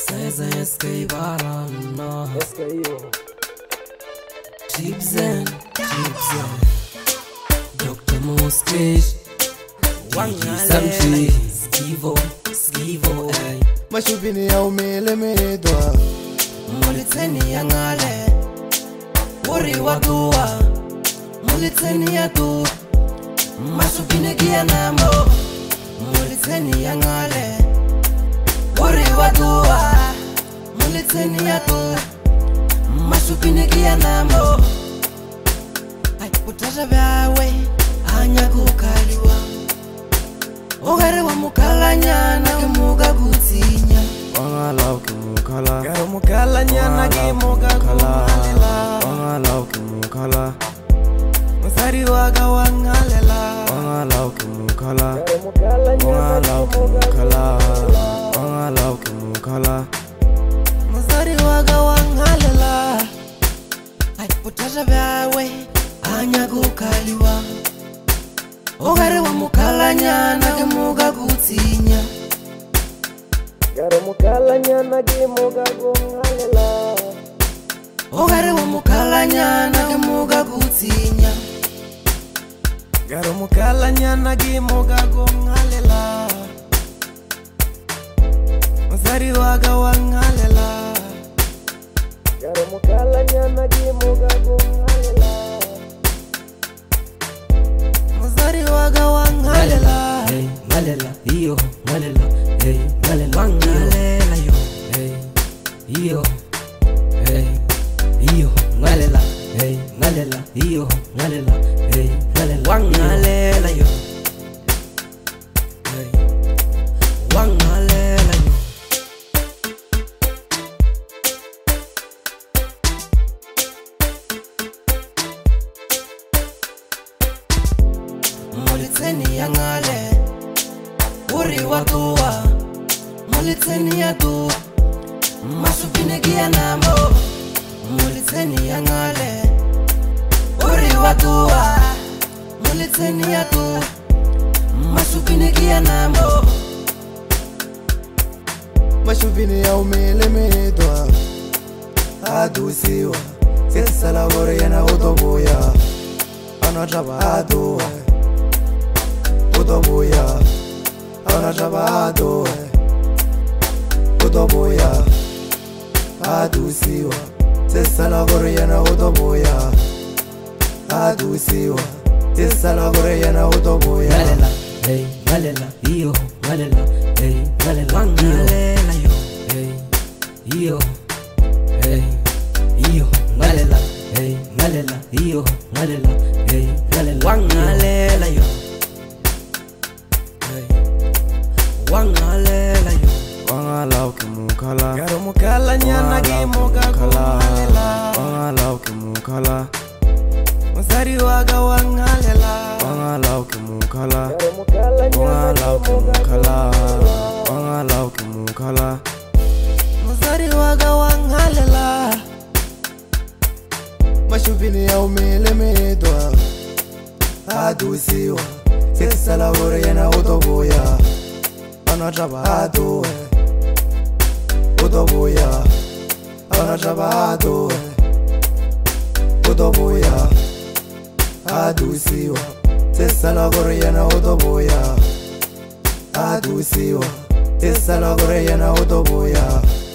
Saiza SK Barana SKO Chipzen Dr. Moskish Samchi Skivo Mashubini ya umele medwa Muliteni ya ngale Uri wadua Muliteni ya tu Mashubini kia namo Muliteni ya ngale Uri wadua Muliteni ya tu Mashubini kia namo Utata vyawe Anya kukaliwa Ogare wa mukala na kimuga kutinya Wangala ukimukala Garo mukala nyana kimuga kumalela Wangala ukimukala Masari waga wangalela Wangala ukimukala Wangala ukimukala Wangala ukimukala Masari waga wangalela Utata vyawe Anya kukaliwa Ogare wa mukala nyana kimuga kutinya Garo mukala nyana kimuga kungalela Ogare wa mukala nyana kimuga kutinya Garo mukala nyana kimuga kungalela Masari waga wangalela Garo mukala nyana kimuga kungalela Masari waga wangalela Hey, ngalela, iyo, ngalela Hey, ngalela, wangalela yo Hey, iyo Hey, iyo, ngalela Hey, ngalela, iyo, ngalela Hey, ngalela, wangalela yo Hey, wangalela yo Muliteni ya ngale Uri watua Muliteni ya tu Mashubini kia namo Muliteni ya ngale Uri watua Muliteni ya tu Mashubini kia namo Mashubini ya umele medwa Adusiwa Sesala gore yana utobuya Anataba aduwa Utobuya Anataba aduwa Utobuya Adusiwa Sesala gore yana utobuya Adusiwa Sesala gore yana utobuya Ngalela, hey, ngalela, iyo, ngalela Hey, ngalela, wangalela yo Hey, iyo Hey, iyo, ngalela Hey, ngalela, iyo, ngalela Hey, ngalela, wangalela yo Hey, wangalela yo Wangala ukimukala Garo mukala nyana kimuga kungalela Wangala ukimukala Masari waga wangalela Wangala ukimukala Wangala ukimukala Wangala ukimukala Masari waga wangalela Mashubini ya umele medwa Adusiwa Sesala gore yana utobuya Anataba aduwe Utobuya Anataba aduwe Utobuya Adusiwa Sesala gore yana utobuya Adusiwa Sesala gore yana utobuya